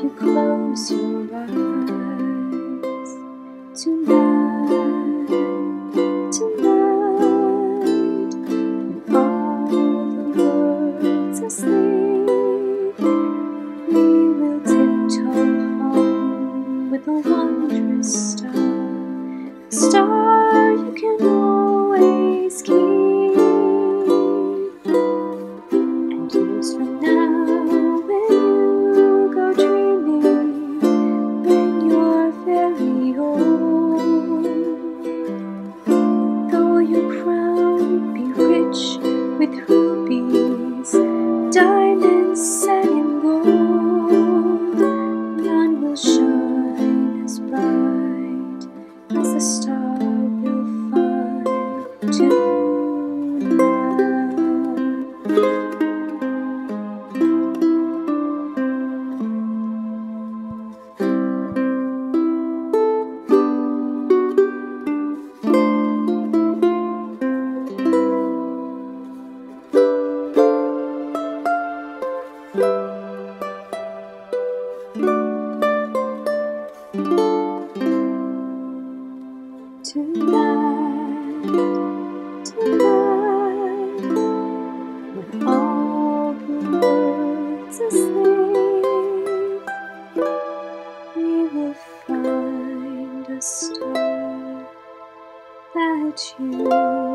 you close your eyes. Tonight, tonight, when all the world's asleep, we will tiptoe home with a wondrous star, a star you can always keep. And years from now, when you go dreaming, when you're very old, though your crown be rich with rubies, diamonds set in gold, none will shine as bright as the star we'll find tonight. Tonight, tonight, when all the world's asleep, we will find a star that you